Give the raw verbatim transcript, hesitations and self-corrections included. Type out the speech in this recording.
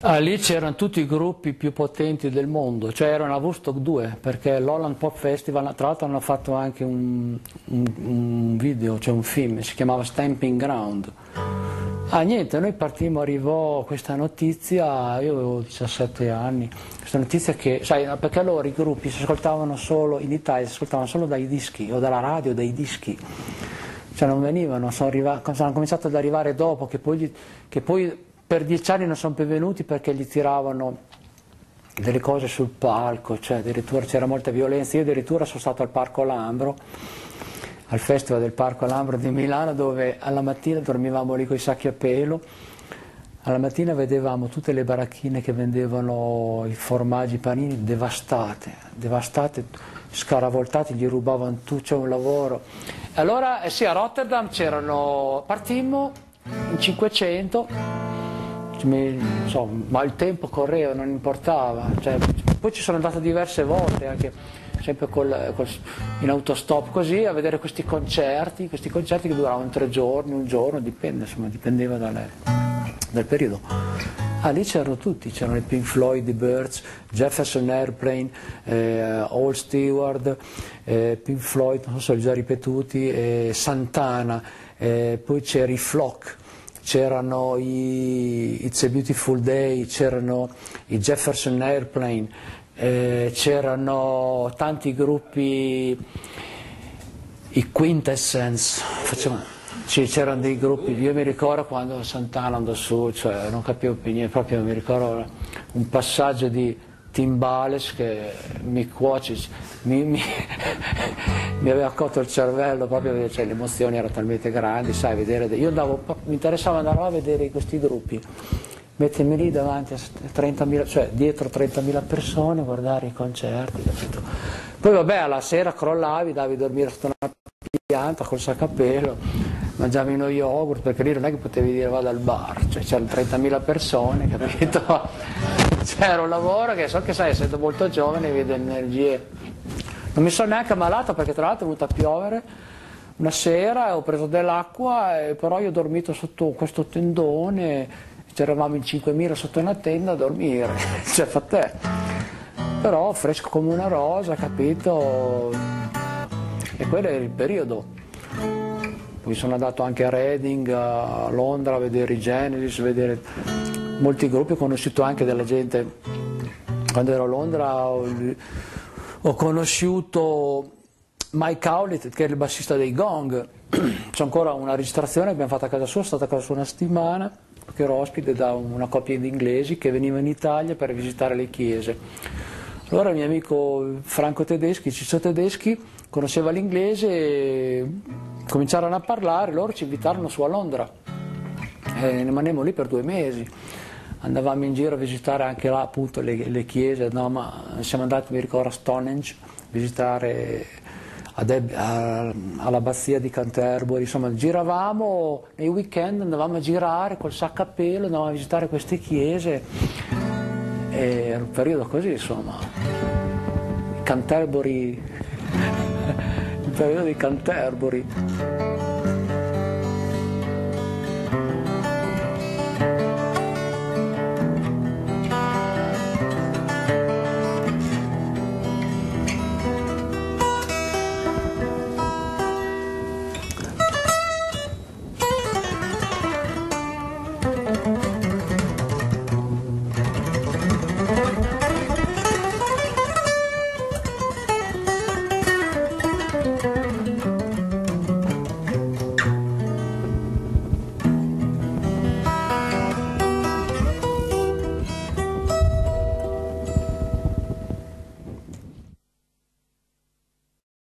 Ah, lì c'erano tutti i gruppi più potenti del mondo, cioè erano a Woodstock due, perché l'Holland Pop Festival, tra l'altro hanno fatto anche un, un, un video, cioè un film, si chiamava Stamping Ground. Ah niente, noi partimmo, arrivò questa notizia, io avevo diciassette anni, questa notizia che, sai, perché allora i gruppi si ascoltavano solo, in Italia si ascoltavano solo dai dischi, o dalla radio, o dai dischi, cioè non venivano, sono, arrivati, sono cominciato ad arrivare dopo, che poi, che poi per dieci anni non sono più venuti perché gli tiravano delle cose sul palco, cioè addirittura c'era molta violenza. Io addirittura sono stato al Parco Lambro, al Festival del Parco Lambro di Milano, dove alla mattina dormivamo lì con i sacchi a pelo, alla mattina vedevamo tutte le baracchine che vendevano i formaggi, i panini devastate, devastate, scaravoltati, gli rubavano tutto, c'è un lavoro. Allora eh sì, a Rotterdam c'erano, partimmo in cinquecento, so, ma il tempo correva, non importava, cioè, poi ci sono andato diverse volte, anche sempre col, col, in autostop così, a vedere questi concerti, questi concerti che duravano tre giorni, un giorno, dipende, insomma, dipendeva dalle, dal periodo. Ah, lì c'erano tutti, c'erano i Pink Floyd, i Birds, Jefferson Airplane, eh, All Stewart, eh, Pink Floyd, non so se li ho già ripetuti, eh, Santana, eh, poi c'era i Flock, c'erano i It's a Beautiful Day, c'erano i Jefferson Airplane, eh, c'erano tanti gruppi, i Quintessence, facciamo, sì, c'erano dei gruppi, io mi ricordo quando Santana andò su, cioè non capivo più niente, proprio mi ricordo un passaggio di Timbales che mi cuoce, mi, mi, mi aveva cotto il cervello proprio, cioè, le emozioni erano talmente grandi, sai, vedere, io andavo, mi interessava andare a vedere questi gruppi, mettermi lì davanti a trentamila, cioè dietro trentamila persone, guardare i concerti, capito? Poi vabbè, alla sera crollavi, davi a dormire sotto una pianta col sacco a pelo, mangiavi uno yogurt, perché lì non è che potevi dire vado al bar, cioè c'erano trentamila persone, capito? C'era un lavoro che so che, sai, essendo molto giovane, vedo energie. Non mi sono neanche ammalato perché tra l'altro è venuto a piovere una sera e ho preso dell'acqua, però io ho dormito sotto questo tendone, c'eravamo in cinquemila sotto una tenda a dormire, cioè fa te. Però fresco come una rosa, capito? E quello è il periodo. Poi sono andato anche a Reading, a Londra, a vedere i Genesis, a vedere molti gruppi, ho conosciuto anche della gente. Quando ero a Londra ho, ho conosciuto Mike Howlett, che è il bassista dei Gong. C'è ancora una registrazione che abbiamo fatto a casa sua, sono stata a casa sua una settimana, perché ero ospite da una coppia di inglesi che veniva in Italia per visitare le chiese. Allora il mio amico Franco Tedeschi, Ciccio Tedeschi, conosceva l'inglese e cominciarono a parlare, loro ci invitarono su a Londra e ne rimanemmo lì per due mesi, andavamo in giro a visitare anche là appunto le, le chiese, no, ma siamo andati, mi ricordo, a Stonehenge, a visitare all'abbazia di Canterbury, insomma giravamo nei weekend, andavamo a girare col sacco a pelo, andavamo a visitare queste chiese, e era un periodo così, insomma, Canterbury, il periodo di Canterbury.